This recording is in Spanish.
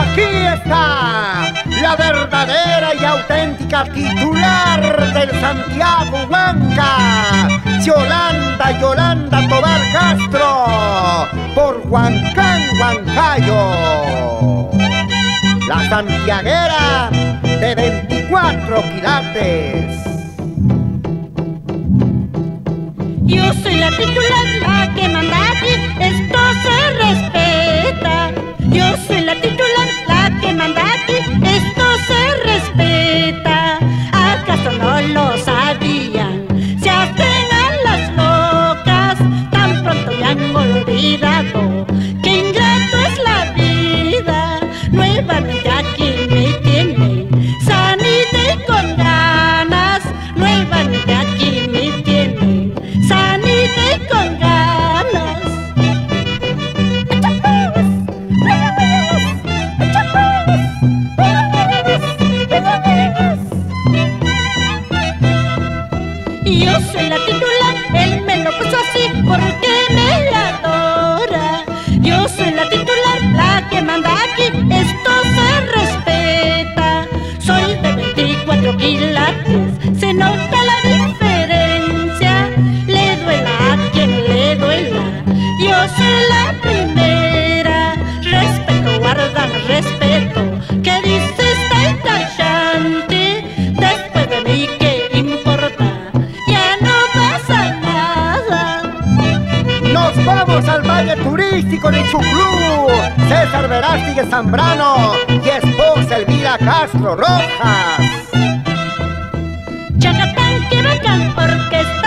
Aquí está la verdadera y auténtica titular del Santiago Huanca, Yolanda Tobar Castro, por Huancán Huancayo, la santiaguera de 24 quilates. Yo soy la titular, la que manda aquí, esto se respeta. Yo soy la titular, la que manda aquí, esto se respeta. ¿Acaso no lo sabían? Se hacen a las locas, tan pronto me han olvidado que ingrato es la vida. Nuevamente aquí me tienen, sanita y con ganas. Nuevamente aquí me tienen, sanita y con ganas. Yo soy la titular, él me lo puso así porque me adora. Yo soy la titular, la que manda aquí, esto se respeta. Soy de 24 quilates, se nota la diferencia. Le duela a quien le duela, yo soy la primera. Respeto, guardan respeto, que dice esta cachante. Después de mí, ¿qué importa? Ya no pasa nada. Nos vamos al Valle Turístico de Chuclú, César Verástegui Zambrano y esposa Elvira Castro Rojas. Chacatán, que bacán, orquesta.